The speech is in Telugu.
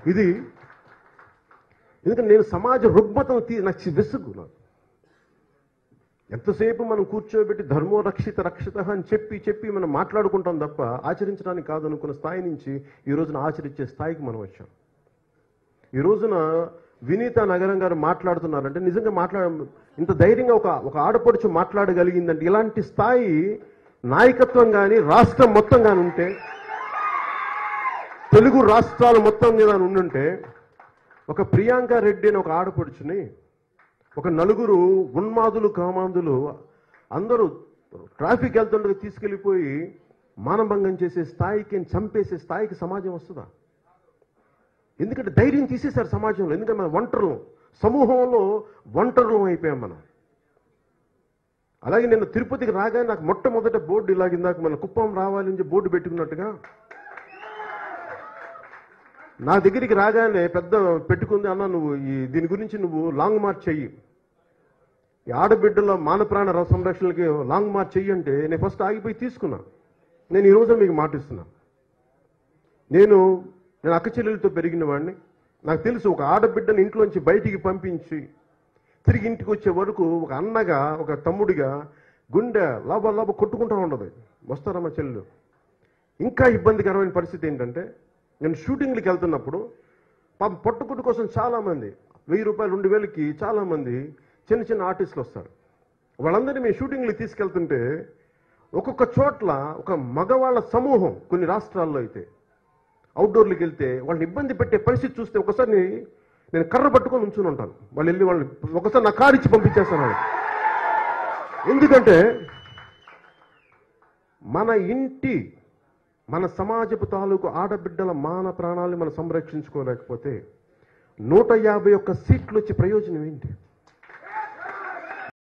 ఇది ఎందుకంటే నేను సమాజ రుగ్మతను నాకు విసుగు. నాకు ఎంతసేపు మనం కూర్చోబెట్టి ధర్మో రక్షిత రక్షిత అని చెప్పి మనం మాట్లాడుకుంటాం తప్ప ఆచరించడానికి కాదు అనుకున్న స్థాయి నుంచి ఈ రోజున ఆచరించే స్థాయికి మనం వచ్చాం. ఈ రోజున వినీత నగరం గారు మాట్లాడుతున్నారంటే నిజంగా ఇంత ధైర్యంగా ఒక ఆడపడుచు మాట్లాడగలిగిందంటే ఇలాంటి స్థాయి నాయకత్వం కానీ రాష్ట్రం మొత్తం కానీ ఉంటే, తెలుగు రాష్ట్రాలు మొత్తం మీద ఉండుంటే, ఒక ప్రియాంక రెడ్డి అని ఒక ఆడపడుచుని ఒక నలుగురు ఉన్మాదులు కామాందులు అందరూ ట్రాఫిక్ వెళ్తుండగా తీసుకెళ్ళిపోయి మానభంగం చేసే స్థాయికి, చంపేసే స్థాయికి సమాజం వస్తుందా? ఎందుకంటే ధైర్యం తీసేశారు సమాజంలో. ఎందుకంటే మన ఒంటరులు, సమూహంలో ఒంటరులు అయిపోయాం మనం. అలాగే నేను తిరుపతికి రాగానే నాకు మొట్టమొదట బోర్డు ఇలాగిందాక మన కుప్పం రావాలని బోర్డు పెట్టుకున్నట్టుగా నా దగ్గరికి రాగానే పెద్ద పెట్టుకుంది, అన్న నువ్వు దీని గురించి నువ్వు లాంగ్ మార్చ్ చెయ్యి, ఈ ఆడబిడ్డల మానప్రాణ సంరక్షణకి లాంగ్ మార్చ్ చెయ్యి అంటే నేను ఫస్ట్ ఆగిపోయి తీసుకున్నా. నేను ఈరోజు మీకు మాటిస్తున్నా, నేను అక్క చెల్లెలతో పెరిగిన వాడిని. నాకు తెలుసు ఒక ఆడబిడ్డని ఇంట్లోంచి బయటికి పంపించి తిరిగి ఇంటికి వచ్చే వరకు ఒక అన్నగా, ఒక తమ్ముడిగా గుండె లాభ కొట్టుకుంటూ ఉండదు. వస్తారమ్మా చెల్లెలు. ఇంకా ఇబ్బందికరమైన పరిస్థితి ఏంటంటే, నేను షూటింగ్లకి వెళ్తున్నప్పుడు పాపం పొట్టుకుట్టు కోసం చాలామంది 1000 రూపాయలు 2000కి చాలామంది చిన్న చిన్న ఆర్టిస్టులు వస్తారు. వాళ్ళందరినీ మేము షూటింగ్లకి తీసుకెళ్తుంటే ఒక్కొక్క చోట్ల ఒక మగవాళ్ళ సమూహం, కొన్ని రాష్ట్రాల్లో అయితే అవుట్డోర్లకు వెళ్తే వాళ్ళని ఇబ్బంది పెట్టే పరిస్థితి చూస్తే ఒకసారి నేను కర్ర పట్టుకొని ఉంచుని ఉంటాను. వాళ్ళు వెళ్ళి వాళ్ళని ఒకసారి నా కారు ఇచ్చి పంపించేస్తాను వాళ్ళు. ఎందుకంటే మన ఇంటి, మన సమాజపు తాలూకు ఆడబిడ్డల మాన ప్రాణాలను మనం సంరక్షించుకోలేకపోతే 151 సీట్లు వచ్చి ప్రయోజనం ఏంటి?